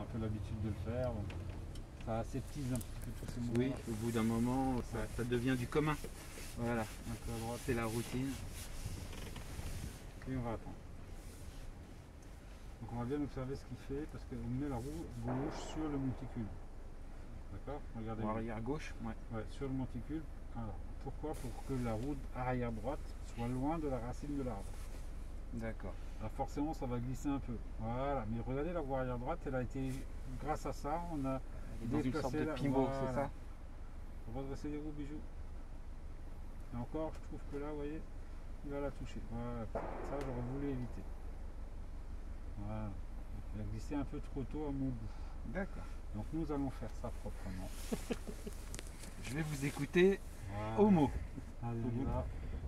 peu l'habitude de le faire. Donc ça aseptise un petit peu tous ces mouvements. Oui, au bout d'un moment, ça devient du commun. Voilà, Un peu à droite. c'est la routine. Et on va attendre. Donc on va bien observer ce qu'il fait parce qu'on met la roue gauche sur le monticule. D'accord? Regardez. Pour arrière gauche, ouais. Ouais, sur le monticule. Alors, pourquoi? Pour que la roue arrière droite soit loin de la racine de l'arbre. D'accord. Alors forcément ça va glisser un peu. Voilà, mais regardez la roue arrière droite, elle a été, grâce à ça, on a Dans une sorte de pivot, c'est ça? On va redresser les roues, bijoux. Et encore, je trouve que là, vous voyez, il va la toucher. Voilà, ça j'aurais voulu éviter. Voilà. Il a glissé un peu trop tôt à mon goût. D'accord. Donc nous allons faire ça proprement. Je vais vous écouter Voilà. au mot. Allez, on y va.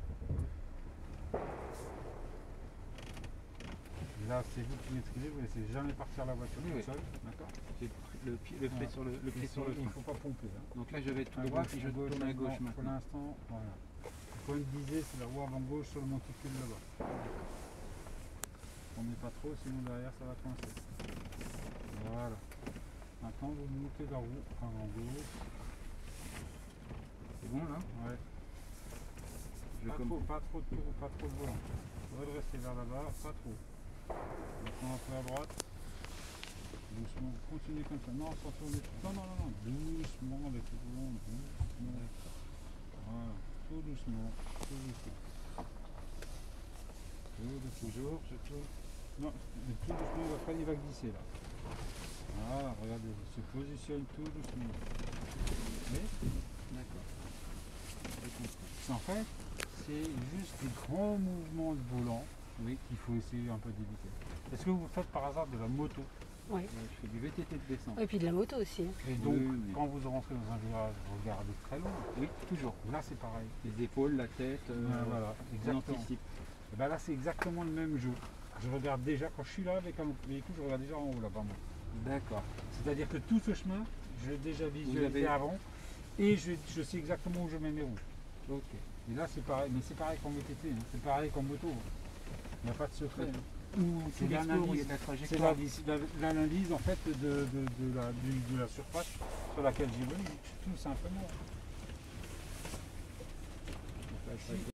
Et là, c'est vous qui maîtrisez, vous ne laissez jamais partir la voiture Oui, tout oui. seul. D'accord? J'ai le pied sur le pied sur le Il ne frein. faut pas pomper. Hein. Donc là, je vais tout À droit gauche, et je tourne à gauche Pour maintenant. l'instant, voilà. Le point de visée, c'est la roue avant gauche sur le monticule là-bas. On n'est pas trop, sinon derrière ça va coincer. Voilà. Maintenant, vous montez la roue avant gauche. C'est bon là? Ouais. Je Pas trop de tour, pas trop de volant. Redresser vers là-bas, pas trop. Maintenant un peu à droite. Doucement, continuez comme ça. Non, sans tourner. Non. Doucement avec le volant, doucement. Voilà. Tout doucement. Toujours, je tourne. Non, mais tout doucement, il va glisser là. Voilà, regardez, il se positionne tout doucement. Oui. D'accord. En fait, c'est juste des grands mouvements de volant, oui, qu'il faut essayer un peu d'éviter. Est-ce que vous faites par hasard de la moto? Oui. Je fais du VTT de descente. Et puis de la moto aussi. Et donc, Oui. quand vous rentrez dans un virage, vous regardez très loin. Oui, toujours. Là, c'est pareil. Les épaules, la tête, Voilà, on exactement. anticipe. Et ben là, c'est exactement le même jeu. Je regarde déjà, quand je suis là avec un véhicule, je regarde déjà en haut là-bas. D'accord. C'est-à-dire que tout ce chemin, je l'ai déjà visualisé avant et je sais exactement où je mets mes roues. Ok. Et là, c'est pareil, mais c'est pareil qu'en VTT, hein. C'est pareil qu'en moto. Il n'y a pas de secret. Hein. C'est l'analyse de la C'est trajectoire. l'analyse en fait de la surface sur laquelle j'ai venu, tout simplement.